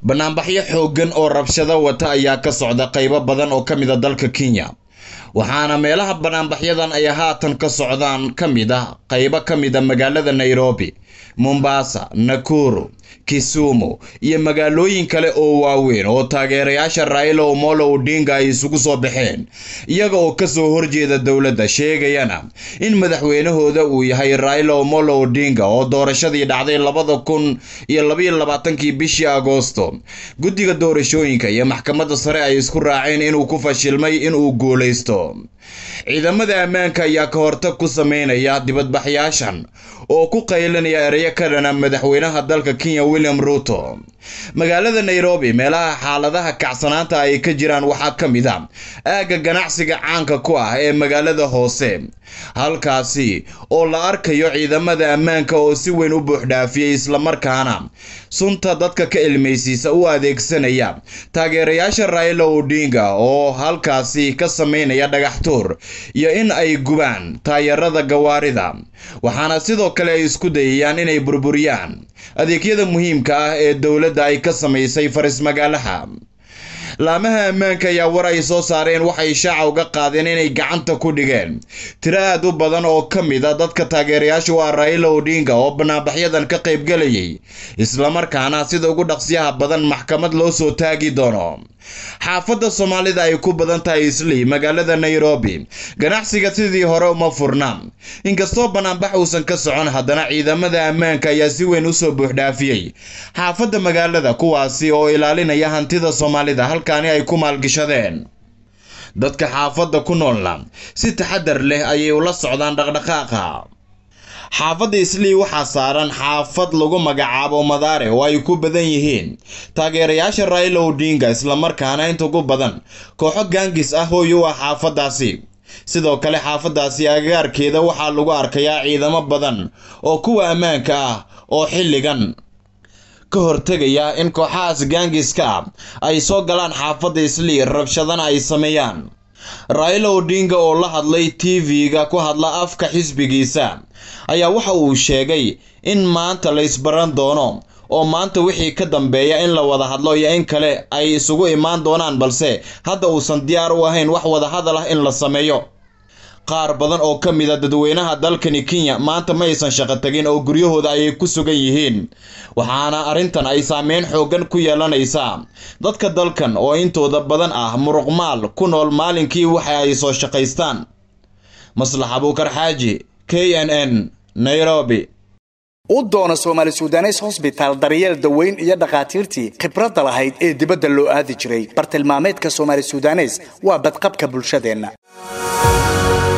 banaanbaxyo xooggan oo rabshado wata ayaa ka socda qaybo badan oo ka mid ah dalka Kenya waxaana meelaha banaanbaxyadan ay haatan ka socdaan ka mid ah qaybo ka mid ah magaalada Nairobi, Mombasa, Nakuru, Kisumu iyo magaalooyin kale oo waaweyn oo taageerayaasha Raila Amolo Odinga ay isugu soo baxeen iyaga oo ka soo horjeeda dawladda sheegayana in madaxweynahooda uu yahay Raila Amolo Odinga oo doorashadii dhacday 2022 bishii Agoosto guddiga doorashooyinka iyo maxkamadda sare ay isku raaceen inuu ku fashilmay inuu guuleysto. ciidamada ammaanka ayaa ka hortag ku sameynaya dibadbaxyaashan oo ku qaylinaya ereyo ka dhana madaxweynaha dalka Kenya William Ruto. magaalada Nairobi meelaha xaaladaha kacsanaanta ay ka jiraan waxaa ka mid ah aaga ganacsiga caanka ku ah ee magaalada hoose, halkaasi oo la arkayo ciidamada ammaanka oo si weyn u buuxdhaafiyay isla markaana sunta dadka ka ilmeysiisa u adeegsanaya taageerayaasha Raila Odinga oo halkaasi ka sameynaya dhagax tuur iyo in ay gubaan taayarada gawaarida, waxaana sidoo kale ay isku dayayaan inay burburiyaan adeegyada muhiimka ah ee dawladda ay ka sameysay faris magaalaha. laamaha ammaanka ayaa war ay soo saareen waxay shaaca uga qaadeen inay gacanta ku dhigeen tiro aad u badan oo ka mid ah dadka taageerayaasha u ah Raila Odinga oo banaanbaxyadan ka qayb galayay isla markaana sida ugu dhaqsiyaha badan maxkamad loo soo taagi doono. xaafadda Soomaalida ay ku badan tahay Islii magaalada Nairobi ganacsiga sidii hore uma furna, inkastoo banaanbax uusan ka socon haddana ciidamada ammaanka ayaa si weyn u soo buuxdhaafiyay xaafadda magaalada kuwaasi oo ilaalinaya hantida Soomaalida halkaani ay ku maalgashadeen. dadka xaafadda ku noolna si taxadar leh ayay ula socdaan dhaqdhaqaaqa. xaafadda Islii waxaa saaran xaafad lagu magacaabo Madare oo ay ku badan yihiin taageerayaasha Raila Odinga isla markaana inta ugu badan kooxo gaangis ah oo u ah xaafadaasi. sidoo kale xaafadaasi agagaarkeeda waxaa lagu arkayaa ciidamo badan oo kuwa ammaanka ah oo xilligan ka hortagaya in kooxahaas gaangiska ah ay soo galaan xaafadda Islii rabshadana ay sameeyaan. Raila Odinga oo la hadlay TV-ga ku hadla afka xisbigiisa ayaa waxa uu sheegay in maanta la isbaran doono oo maanta wixii ka dambeeya in la wada hadlo iyo in kale ay isugu imaan doonaan, balse hadda uusan diyaar u ahayn wax wada hadal ah in la sameeyo. qaar badan oo ka mid ah dadweynaha dalkani Kenya maanta ma aysan shaqo tagin oo guryahooda ay ku sugan yihiin, waxaana arrintan ay saameyn xooggan ku yeelanaysaa dadka dalkan oo intooda badan ah muruqmaal ku nool maalinkii waxa ay soo shaqaystaan. Maslax Abuukar Xaaji, KNN, Nairobi. u doona Soomaali Suudaneys Hospital daryeel daweyn iyo dhaqaatiirtii khibradda lahayd ee dibadda loo aadi jiray. bartilmaameedka Soomaali Suudaneys waa badqabka bulshadeena.